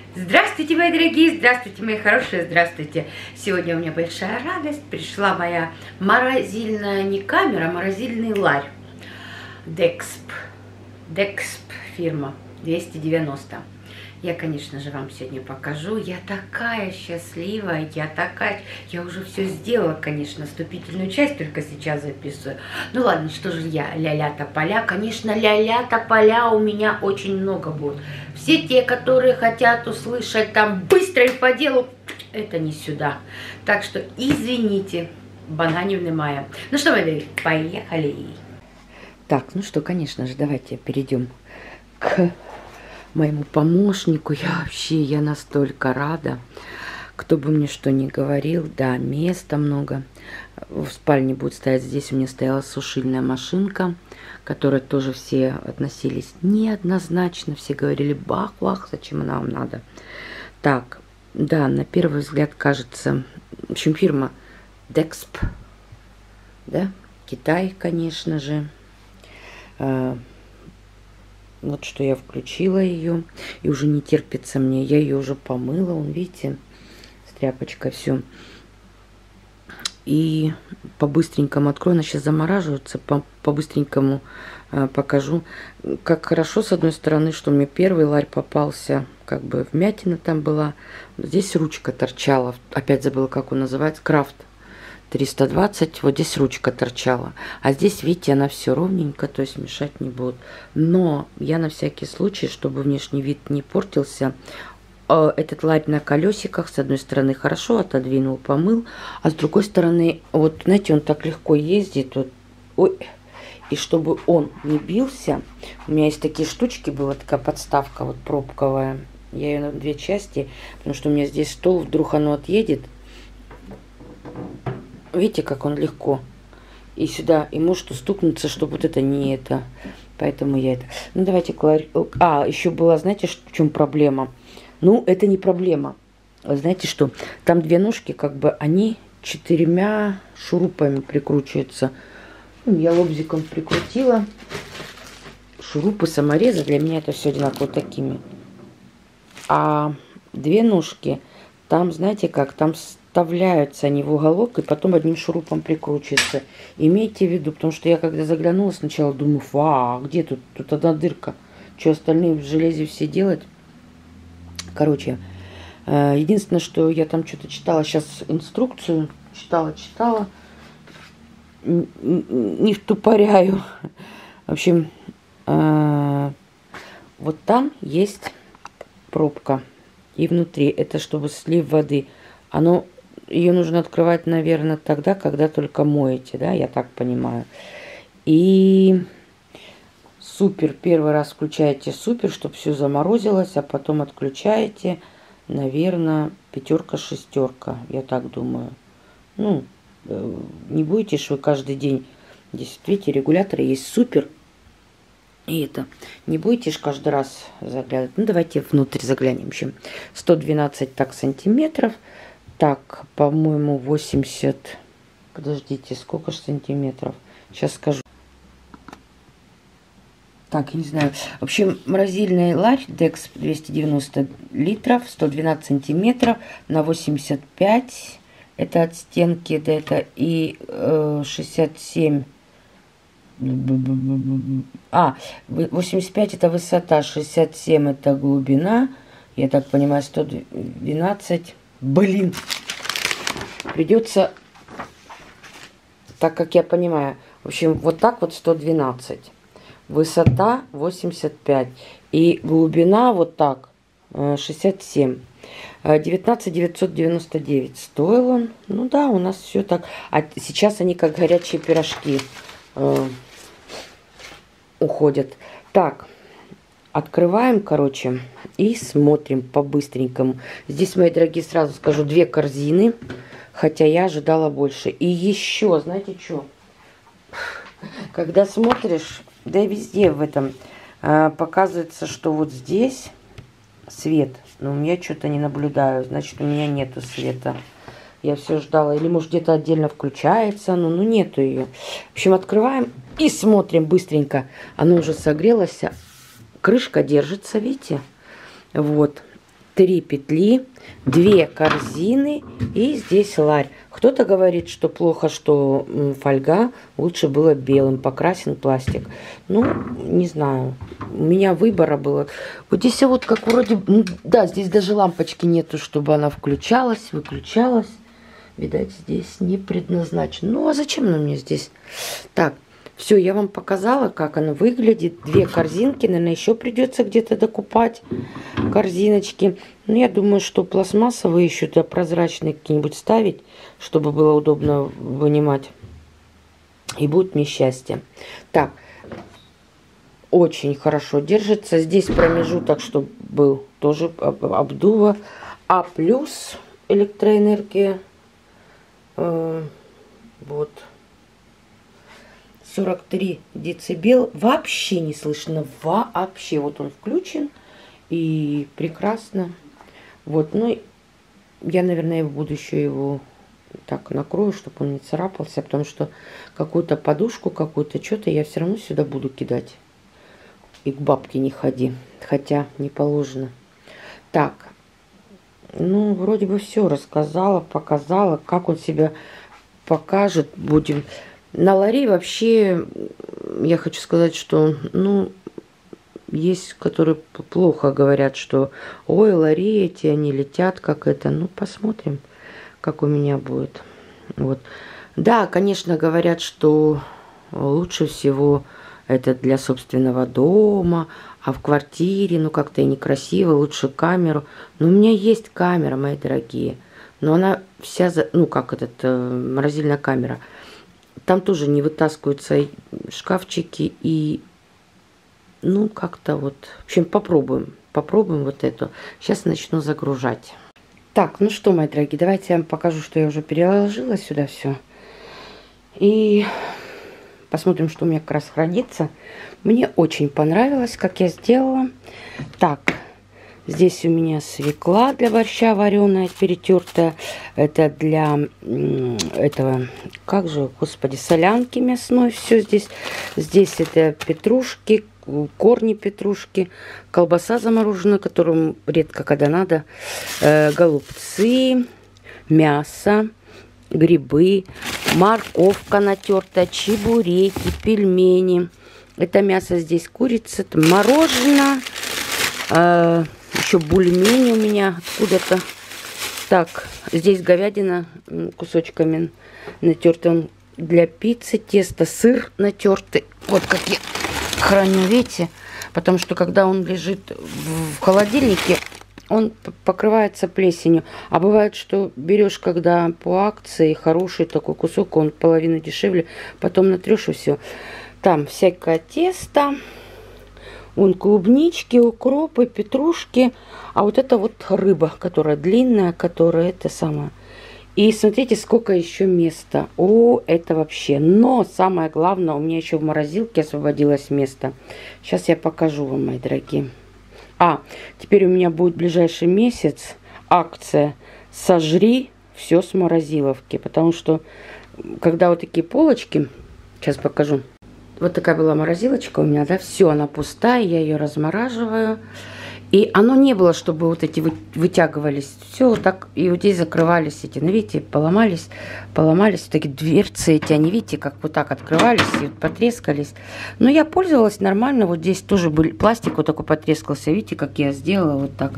Здравствуйте, мои дорогие, здравствуйте, мои хорошие, здравствуйте. Сегодня у меня большая радость. Пришла моя морозильная, не камера, а морозильный ларь. Dexp фирма 290. Я, конечно же, вам сегодня покажу. Я такая счастливая, я уже все сделала, конечно, вступительную часть только сейчас записываю. Ну ладно, что же я, ля-ля тополя. Конечно, ля-ля тополя у меня очень много будет. Все те, которые хотят услышать там быстро и по делу, это не сюда. Так что извините, бананевны моя. Ну что, мои дорогие, поехали. Так, ну что, конечно же, давайте перейдем к моему помощнику. Я настолько рада. Кто бы мне что ни говорил, да, места много. В спальне будет стоять, здесь у меня стояла сушильная машинка, которой тоже все относились неоднозначно. Все говорили, бах-бах, зачем она вам надо. Так, да, на первый взгляд кажется, в общем, фирма Dexp, да, Китай, конечно же. Вот что я включила ее, и уже не терпится мне. Я ее уже помыла, вон, видите, с тряпочкой все. И по-быстренькому открою, она сейчас замораживается, по-быстренькому покажу. Как хорошо, с одной стороны, что мне первый ларь попался, как бы вмятина там была. Здесь ручка торчала, опять забыла, как он называется, Крафт 320, вот здесь ручка торчала. А здесь, видите, она все ровненько, то есть мешать не будет. Но я на всякий случай, чтобы внешний вид не портился, этот ларь на колесиках, с одной стороны, хорошо отодвинул, помыл, а с другой стороны, вот, знаете, он так легко ездит, вот, ой, и чтобы он не бился, у меня есть такие штучки, была такая подставка, вот, пробковая, я ее на две части, потому что у меня здесь стол, вдруг оно отъедет, видите, как он легко, и сюда, и может стукнуться, чтобы вот это не это, поэтому я это, ну, давайте, еще была, знаете, в чем проблема? Ну, это не проблема. Знаете что? Там две ножки, как бы, они 4 шурупами прикручиваются. Я лобзиком прикрутила. Шурупы саморезы, для меня это все одинаково такими. А две ножки, там, знаете как, там вставляются они в уголок и потом одним шурупом прикручиваются. Имейте в виду, потому что я когда заглянула сначала, думаю, где тут? Тут одна дырка. Что, остальные в железе все делать? Короче, единственное, что я там что-то читала, сейчас инструкцию читала, не втупоряю. В общем, вот там есть пробка. И внутри, это чтобы слив воды. Ее нужно открывать, наверное, тогда, когда только моете, да, я так понимаю. И супер, первый раз включаете супер, чтобы все заморозилось, а потом отключаете, наверное, 5-6, я так думаю. Ну, не будете ж вы каждый день, здесь, видите, регуляторы есть супер, и это, не будете ж каждый раз заглядывать. Ну, давайте внутрь заглянем. В общем, 112 так сантиметров, так, по-моему, 80, подождите, сколько же сантиметров, сейчас скажу. Так, я не знаю. В общем, морозильный ларь Dexp 290 литров, 112 сантиметров на 85. Это от стенки до это и 67. 85 это высота, 67 это глубина. Я так понимаю, 112. Блин. Придется, так как я понимаю, в общем, вот так вот 112. Высота 85 и глубина вот так 67. 19 999 стоил он. Ну да, у нас все так. А сейчас они как горячие пирожки уходят. Так, открываем, короче, и смотрим по-быстренькому. Здесь, мои дорогие, сразу скажу, 2 корзины, хотя я ожидала больше. И еще, знаете что? Когда смотришь, да и везде в этом показывается, что вот здесь свет. Но у меня что-то не наблюдаю. Значит, у меня нету света. Я все ждала. Или, может, где-то отдельно включается. Но ну, нету ее. В общем, открываем и смотрим быстренько. Оно уже согрелось. Крышка держится, видите? Вот. 3 петли, 2 корзины и здесь ларь. Кто-то говорит, что плохо, что фольга, лучше было белым, покрасен пластик. Ну, не знаю, у меня выбора было. Вот здесь вот как вроде, да, здесь даже лампочки нету, чтобы она включалась, выключалась. Видать, здесь не предназначено. Ну, а зачем она мне здесь? Так, все, я вам показала, как она выглядит. 2 корзинки, наверное, еще придется где-то докупать корзиночки. Но я думаю, что пластмассовые еще туда прозрачные какие-нибудь ставить, чтобы было удобно вынимать. И будет мне счастье. Так, очень хорошо держится. Здесь промежуток, чтобы был тоже обдува. А плюс электроэнергия. Вот. 43 децибел. Вообще не слышно. Вообще. Вот он включен. И прекрасно. Вот. Ну, я, наверное, в будущее его так накрою, чтобы он не царапался. Потому что какую-то подушку, какую-то что-то я все равно сюда буду кидать. И к бабке не ходи. Хотя не положено. Так. Ну, вроде бы все рассказала, показала, как он себя покажет. Будем. На ларе вообще, я хочу сказать, что, ну, есть, которые плохо говорят, что, ой, лари эти, они летят, как это. Ну, посмотрим, как у меня будет. Вот. Да, конечно, говорят, что лучше всего это для собственного дома, а в квартире, ну, как-то и некрасиво, лучше камеру. Но у меня есть камера, мои дорогие. Но она вся, ну, как этот, морозильная камера. Там тоже не вытаскиваются шкафчики. И, ну, как-то вот... В общем, попробуем. Попробуем вот эту. Сейчас начну загружать. Так, ну что, мои дорогие, давайте я вам покажу, что я уже переложила сюда все. И... посмотрим, что у меня как раз хранится. Мне очень понравилось, как я сделала. Так, здесь у меня свекла для борща вареная, перетертая. Это для этого, как же, господи, солянки мясной. Все здесь. Здесь это петрушки, корни петрушки, колбаса замороженная, которую редко когда надо, голубцы, мясо, грибы, морковка натертая, чебуреки, пельмени. Это мясо здесь курица, это мороженое. Еще бульмени у меня откуда-то. Так, здесь говядина кусочками натертая для пиццы, тесто, сыр натертый. Вот как я храню, видите? Потому что когда он лежит в холодильнике, он покрывается плесенью. А бывает, что берешь, когда по акции, хороший такой кусок, он половину дешевле, потом натрешь и все. Там всякое тесто, вон клубнички, укропы, петрушки. А вот это вот рыба, которая длинная, которая это самое. И смотрите, сколько еще места. О, это вообще. Но самое главное, у меня еще в морозилке освободилось место. Сейчас я покажу вам, мои дорогие. А, теперь у меня будет в ближайший месяц акция «Сожри все с морозиловки». Потому что, когда вот такие полочки, сейчас покажу. Вот такая была морозилочка у меня, да, все, она пустая, я ее размораживаю. И оно не было, чтобы вот эти вытягивались. Все вот так, и вот здесь закрывались эти, ну, видите, поломались. Вот такие дверцы эти, они, видите, как вот так открывались и вот потрескались. Но я пользовалась нормально, вот здесь тоже был пластик вот такой потрескался. Видите, как я сделала вот так.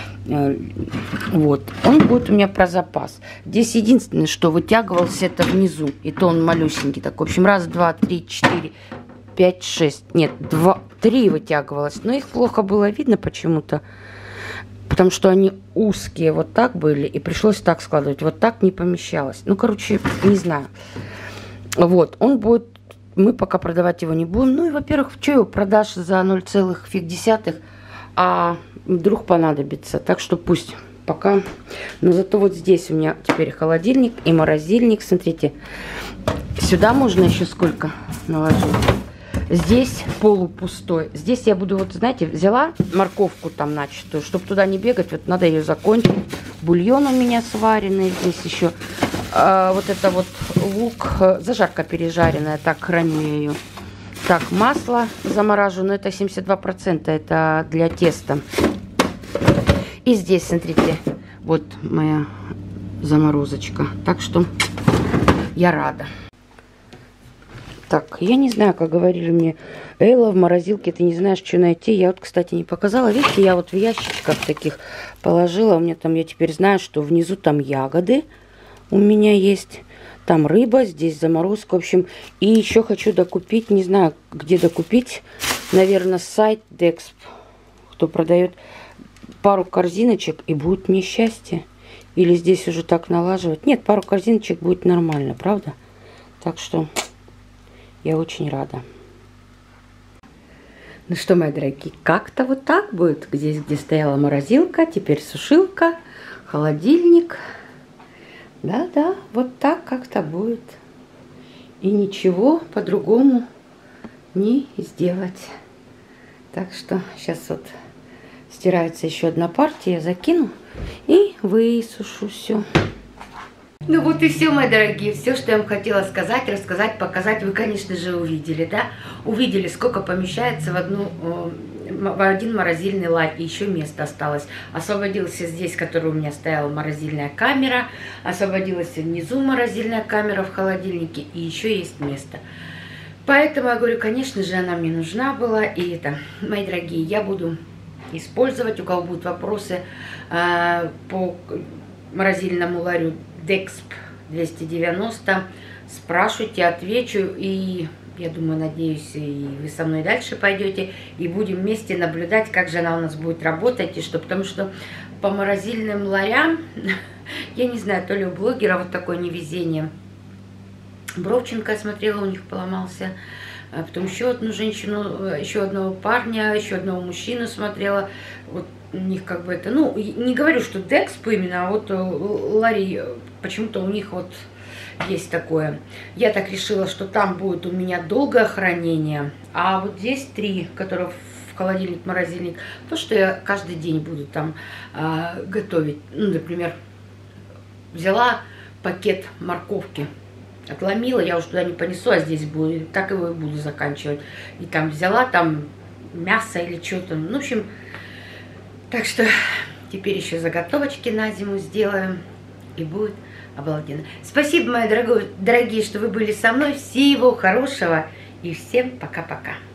Вот, он будет у меня про запас. Здесь единственное, что вытягивался, это внизу. И то он малюсенький такой. В общем, раз, два, три, 4, 5, 6. Нет, 3 вытягивалось. Но их плохо было видно почему-то. Потому что они узкие вот так были. И пришлось так складывать. Вот так не помещалось. Ну, короче, не знаю. Вот, он будет... Мы пока продавать его не будем. Ну и, во-первых, что его продашь за 0,1, а вдруг понадобится. Так что пусть пока. Но зато вот здесь у меня теперь холодильник и морозильник. Смотрите, сюда можно еще сколько наложить. Здесь полупустой. Здесь я буду, вот знаете, взяла морковку там начатую, чтобы туда не бегать. Вот надо ее закончить. Бульон у меня сваренный. Здесь еще вот это вот лук, зажарка пережаренная. Так храню я ее. Так, масло заморажу, но это 72%, это для теста. И здесь, смотрите, вот моя заморозочка. Так что я рада. Так, я не знаю, как говорили мне, Элла, в морозилке ты не знаешь, что найти. Я вот, кстати, не показала. Видите, я вот в ящичках таких положила. У меня там, я теперь знаю, что внизу там ягоды у меня есть. Там рыба, здесь заморозка. В общем, и еще хочу докупить, не знаю, где докупить. Наверное, сайт Dexp, кто продает, пару корзиночек, и будет мне счастье. Или здесь уже так налаживать. Нет, пару корзиночек будет нормально, правда? Так что я очень рада. Ну что, мои дорогие, как-то вот так будет. Здесь, где стояла морозилка, теперь сушилка, холодильник. Да-да, вот так как-то будет. И ничего по-другому не сделать. Так что сейчас вот стирается еще одна партия, я закину и высушу все. Ну вот и все, мои дорогие, все, что я вам хотела сказать, рассказать, показать, вы, конечно же, увидели, да? Увидели, сколько помещается в один морозильный ларь, и еще место осталось. Освободился здесь, который у меня стояла морозильная камера, освободилась внизу морозильная камера в холодильнике, и еще есть место. Поэтому я говорю, конечно же, она мне нужна была, и это, мои дорогие, я буду использовать, у кого будут вопросы по морозильному ларю Dexp 290, спрашивайте, отвечу, и я думаю, надеюсь, и вы со мной дальше пойдете, и будем вместе наблюдать, как же она у нас будет работать, и что, потому что по морозильным ларям, я не знаю, то ли у блогера вот такое невезение. Бровченко, я смотрела, у них поломался, а потом еще одну женщину, еще одного парня, еще одного мужчину смотрела, вот у них как бы это, ну, не говорю, что Dexp именно, а вот лари, почему-то у них вот есть такое. Я так решила, что там будет у меня долгое хранение, а вот здесь 3, которые в холодильник, морозильник, то, что я каждый день буду там готовить. Ну, например, взяла пакет морковки, отломила, я уже туда не понесу, а здесь буду, так его и буду заканчивать. И там взяла там мясо или что-то, ну, в общем, так что теперь еще заготовочки на зиму сделаем, и будет обалденно. Спасибо, мои дорогие, что вы были со мной. Всего хорошего и всем пока-пока.